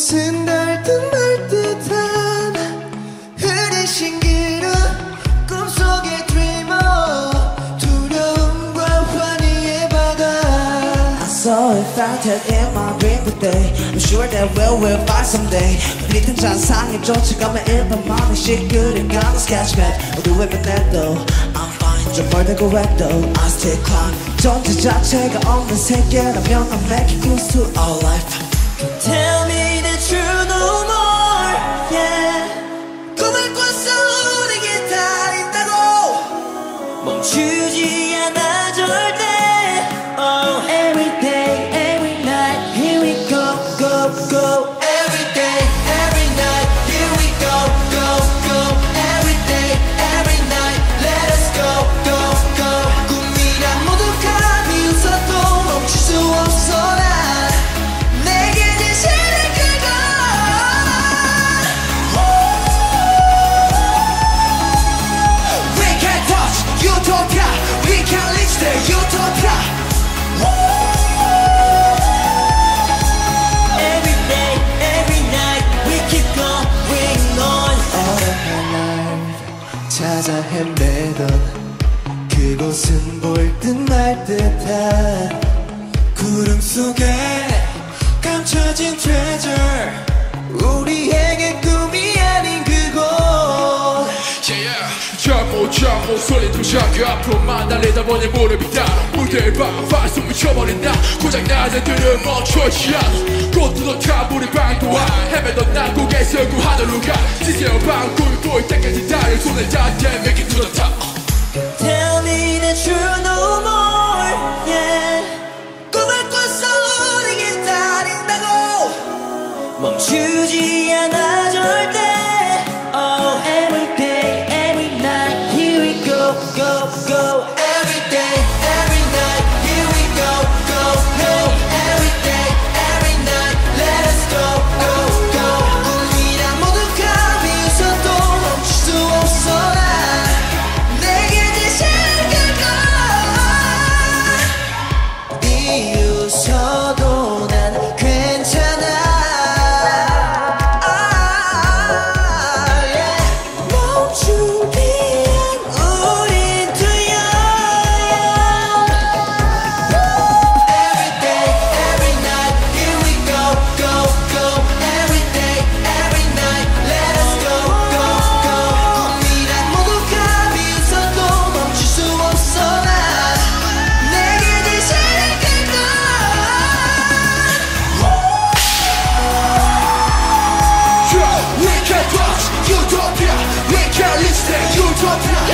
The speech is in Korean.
그곳은 닿듯 말 듯한 흐린 신기루 꿈속의 dreamer 두려움과 환희의 바다 I saw it, felt it in my dream today. I'm sure that we'll find someday. 네 잔상에 쫓아가면 일반 마음이 시끄러운 가는 sketchpad 어두운 빛내도 I'm fine 좀 멀다고 해도 I still climb 존재 자체가 없는 세계라면 I'm making close to our life. Tell me that you're no more yeah. 꿈을 꿔서 우리 기다린다고 멈추지 않아 절대 Oh, every day, every night, here we go, go, go. Every day, every night, here we go, go, go. Every day, every night, let us go, go, go. 꿈이란 모두 감히 웃어도 멈출 수 없어 난 내게 진실을 끌고 We can touch utopia, we can reach the utopia. Every day, every night, we keep going on. 어려운 날 찾아 헤매던 그곳은 볼 듯 말 듯한 구름 속에 감춰진 treasure 우리에게 꿈이 아닌 그곳 잠못 소리 동시에 그 앞으로만 달리다 보니 무릎이 닿아 무대에 방파를 숨을 쳐버린다 고장나는 들을 멈추지 않아 꽃도 타불이 방도와 헤매던 난 고개에서 구하늘로 가 지새우 방구를 보일 때까지 다른 손에 닿게 make it to the top. Tell me that you're no more yeah. 꿈을 꿔서 우리 기다린다고 멈추지 않아 절대 Oh, every day, every night, here we go, go, go. Every day, every night, here we go, go, go. Every day, every night, let us go, go, go. 꿈이란 모두 감히 웃어도 멈출 수 없어 난 내게 진실을 끌고 비웃어도 난 괜찮아 Utopia, we can reach the utopia.